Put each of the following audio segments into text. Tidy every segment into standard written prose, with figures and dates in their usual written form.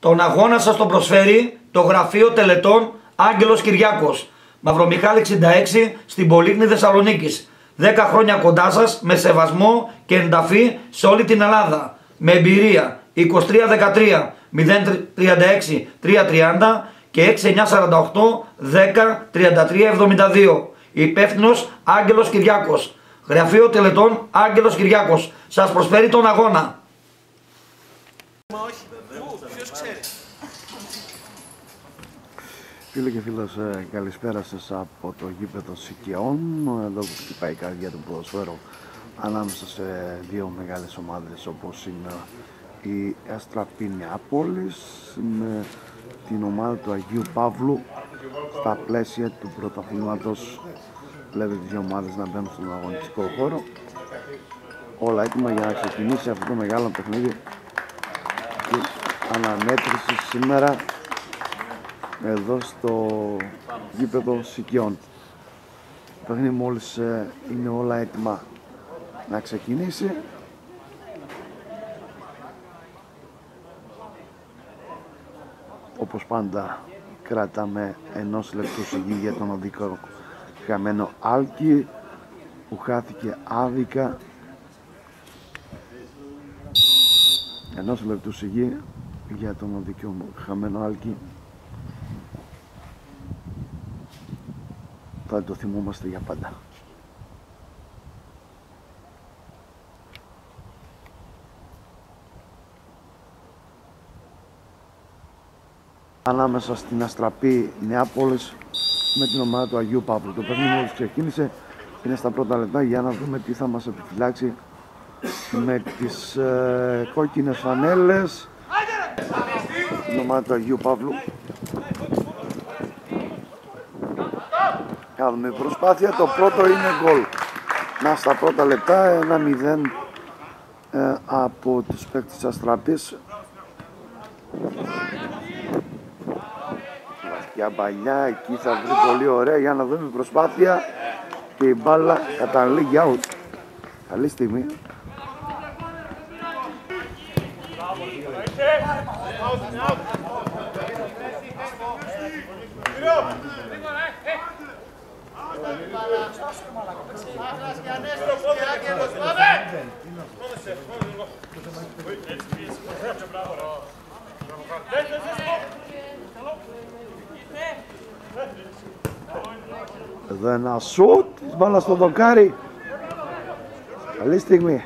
Τον αγώνα σας τον προσφέρει το Γραφείο Τελετών Άγγελος Κυριάκος. Μαυρομιχάλη 66 στην Πολύχνη Θεσσαλονίκης. 10 χρόνια κοντά σας με σεβασμό και ενταφή σε όλη την Ελλάδα. Με εμπειρία 2313 036 330 και 6948 10 33 72. Υπεύθυνος Άγγελος Κυριάκος. Γραφείο Τελετών Άγγελος Κυριάκος. Σας προσφέρει τον αγώνα. Φίλοι και φίλες, καλησπέρα σας από το γήπεδο Σικαιών, εδώ που χτυπάει η καρδιά του ποδοσφαίρου ανάμεσα σε δύο μεγάλες ομάδες όπως είναι η Αστραπή Νεάπολης με την ομάδα του Αγίου Παύλου στα πλαίσια του πρωταθλήματος. Βλέπετε τις δύο ομάδες να μπαίνουν στον αγωνιστικό χώρο, όλα έτοιμα για να ξεκινήσει αυτό το μεγάλο παιχνίδι και αναμέτρηση σήμερα εδώ στο γήπεδο Σικαιών. Το παιχνίδι μόλις είναι όλα έτοιμα να ξεκινήσει. Όπως πάντα κρατάμε 1 λεπτό σιγή για τον οδικό χαμένο Άλκη που χάθηκε άδικα. 1 λεπτό σιγή για τον οδικό χαμένο Άλκη. Θα το θυμόμαστε για πάντα. Ανάμεσα στην Αστραπή Νεάπολης με την ομάδα του Αγίου Παύλου. Το παιχνίδι μόλις ξεκίνησε, είναι στα πρώτα λεπτά για να δούμε τι θα μας επιφυλάξει με τις κόκκινες φανέλες. Την ομάδα του Αγίου Παύλου. Κάνουμε προσπάθεια, το πρώτο είναι γκολ. Να στα πρώτα λεπτά 1-0 από τους παίκτες της Αστραπής. Βαθιά παλιά, εκεί θα βρει πολύ ωραία για να δούμε προσπάθεια και η μπάλα καταλήγει out. Καλή στιγμή. Εδώ ένα σουτ, μπάλα στο δοκάρι. Καλή στιγμή.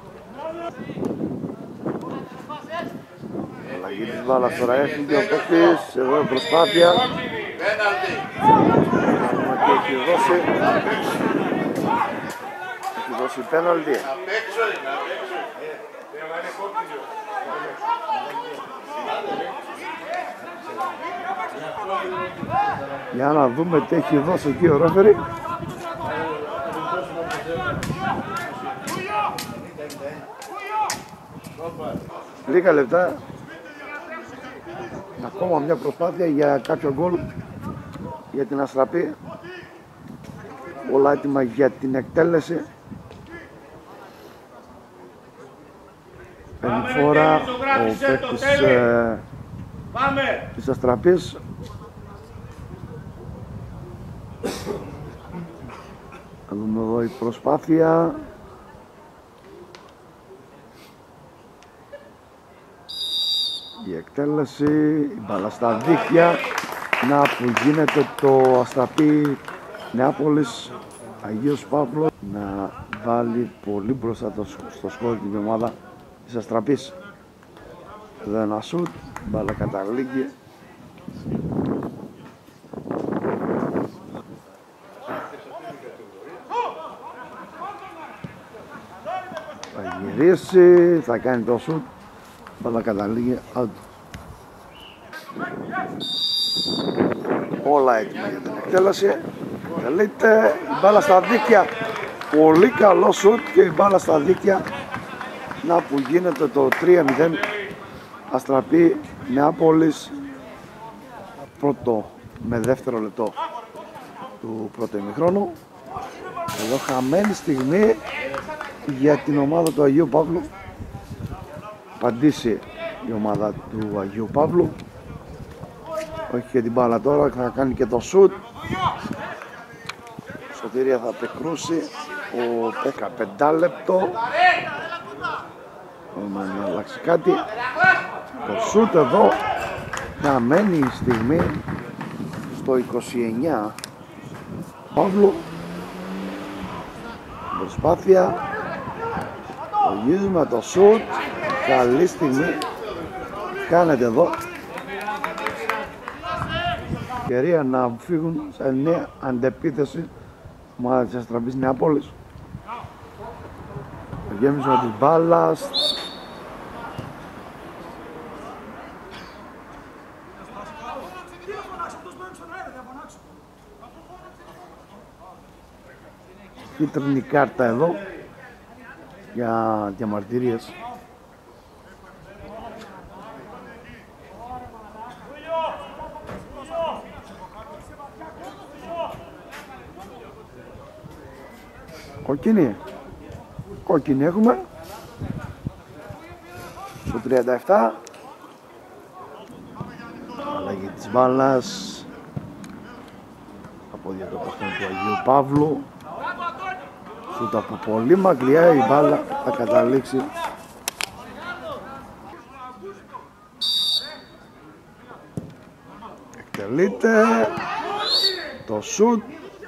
Αλλαγή της μπάλας τώρα έφυγε ο παίκτης. Εδώ προσπάθεια. Και έχει δώσει πέναλτι. Για να δούμε τι έχει δώσει εκεί ο ρέφερι. Λίγα λεπτά. Ακόμα μια προσπάθεια για κάποιο γκολ για την Αστραπή. Όλα έτοιμα για την εκτέλεση. Παίρνει φορά ο παίκτης της Αστραπής. Θα δούμε εδώ η προσπάθεια. Η εκτέλεση, η μπάλα στα δίχτυα. Να που γίνεται το Αστραπή Νεάπολης Αγίος Παύλος να βάλει πολύ μπροστά στο σκορ την ομάδα της Αστραπής. Εδώ ένα σουτ, μπάλα καταλήγει. Θα γυρίσει, θα κάνει το σουτ, μπάλα καταλήγει. Όλα έτοιμα για την εκτέλεση. Τελείται η μπάλα στα δίκτυα. Πολύ καλό σουτ και η μπάλα στα δίκτυα. Να που γίνεται το 3-0. Αστραπή Νεάπολης. Πρώτο με δεύτερο λεπτό του πρώτου ημιχρόνου. Εδώ χαμένη στιγμή για την ομάδα του Αγίου Παύλου. Απαντήσει η ομάδα του Αγίου Παύλου. Όχι και την μπάλα τώρα, θα κάνει και το σουτ. Σωτηρία θα πεκρούσει ο 15 λεπτό. Να αλλάξει κάτι. Το σουτ εδώ να μένει η στιγμή στο 29 Παύλου. Προσπάθεια. Ογίζουμε το σουτ. Καλή στιγμή κάνετε εδώ. Ευκαιρία να φύγουν σε νέα αντεπίθεση ομάδα της Αστραπής Νεάπολης. Το γέμισμα της μπάλας. Κίτρινη κάρτα εδώ για διαμαρτυρίες. Κόκκινη. Κόκκινη έχουμε. Στο 37. Αλλαγή της μπάλας. Από το παιχνίδι του Αγίου Παύλου. Σούτ από πολύ μακριά η μπάλα θα καταλήξει. Εκτελείται. Το σούτ.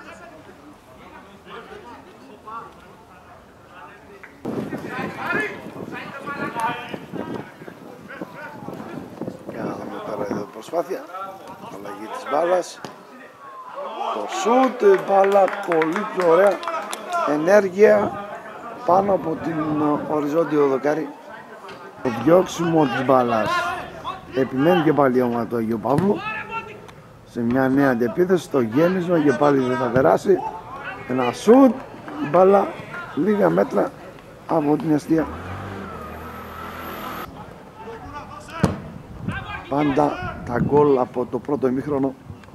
Προσπάθεια, αλλαγή της μπάλας, το σούτ, μπάλα πολύ πιο ωραία, ενέργεια πάνω από την οριζόντιο δοκάρι. Το διώξιμο της μπάλας, επιμένει και πάλι η ομάδα του Αγίου Παύλου σε μια νέα αντεπίθεση, το γέμισμα και πάλι δεν θα περάσει, ένα σούτ, η μπάλα λίγα μέτρα από την αιστεία. Πάντα τα γκολ από το πρώτο ημίχρονο.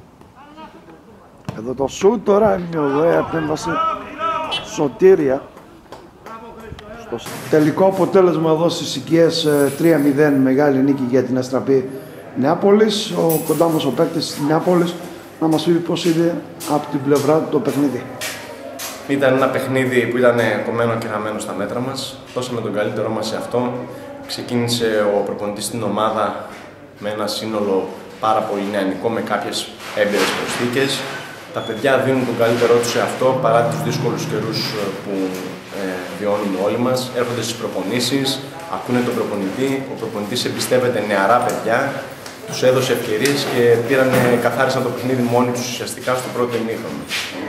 Εδώ το σουτ τώρα είναι μια ωραία επέμβαση. Σωτήρια. Στο τελικό αποτέλεσμα εδώ στις οικίες 3-0, μεγάλη νίκη για την Αστραπή Νεάπολης. Ο κοντά μας ο παίκτης της Νεάπολης να μας πει πώς είδε από την πλευρά του το παιχνίδι. Ήταν ένα παιχνίδι που ήταν κομμένο και χαμένο στα μέτρα μας. Δώσαμε τον καλύτερό μας σε αυτό. Ξεκίνησε ο προπονητής στην ομάδα με ένα σύνολο πάρα πολύ νεανικό, με κάποιες έμπειρες προσθήκες. Τα παιδιά δίνουν τον καλύτερό τους σε αυτό παρά τους δύσκολους καιρούς που βιώνουμε όλοι μας. Έρχονται στις προπονήσεις, ακούνε τον προπονητή. Ο προπονητής εμπιστεύεται νεαρά παιδιά, τους έδωσε ευκαιρίες και καθάρισαν το παιχνίδι μόνοι τους ουσιαστικά στο πρώτο ημίχρονο.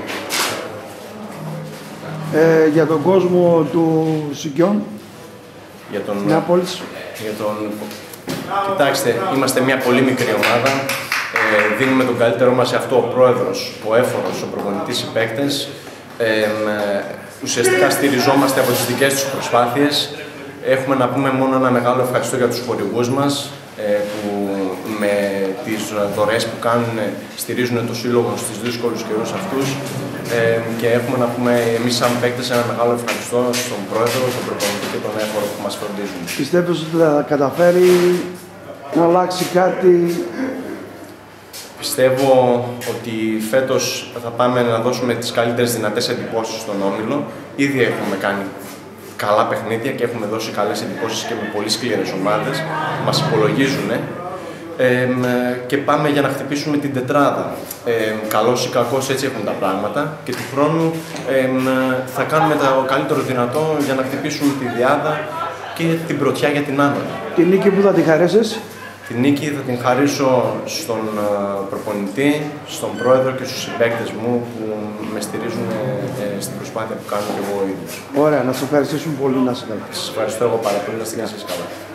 Για τον κόσμο του Σικιών, Νεάπολης. Κοιτάξτε, είμαστε μια πολύ μικρή ομάδα. Δίνουμε τον καλύτερό μας σε αυτό ο πρόεδρος, ο έφορος, ο προπονητής, οι παίκτες. Ουσιαστικά στηριζόμαστε από τις δικές τους προσπάθειες. Έχουμε να πούμε μόνο ένα μεγάλο ευχαριστώ για τους χορηγούς μας που με τις δωρεές που κάνουν στηρίζουν το σύλλογο στις δύσκολους καιρούς αυτούς. Και έχουμε να πούμε εμείς σαν παίκτες ένα μεγάλο ευχαριστώ στον πρόεδρο, τον προπονητή και τον έφορο που μας φροντίζουν. Πιστεύεις ότι θα καταφέρει να αλλάξει κάτι? Πιστεύω ότι φέτος θα πάμε να δώσουμε τις καλύτερες δυνατές εντυπώσεις στον Όμιλο. Ήδη έχουμε κάνει καλά παιχνίδια και έχουμε δώσει καλές εντυπώσεις και με πολύ σκληρές ομάδες που μας υπολογίζουν. Και πάμε για να χτυπήσουμε την τετράδα. Καλώς ή κακώς έτσι έχουν τα πράγματα και του χρόνου θα κάνουμε το καλύτερο δυνατό για να χτυπήσουμε τη διάδα και την πρωτιά για την άνοδο. Τη νίκη που θα τη χαρίσεις? Την νίκη θα την χαρίσω στον προπονητή, στον πρόεδρο και στους συμπαίκτες μου που με στηρίζουν στην προσπάθεια που κάνω και εγώ ίδιος. Ωραία, να σας ευχαριστήσουμε πολύ, να είστε καλά. Σας ευχαριστώ εγώ πάρα πολύ, να είστε και εσείς καλά.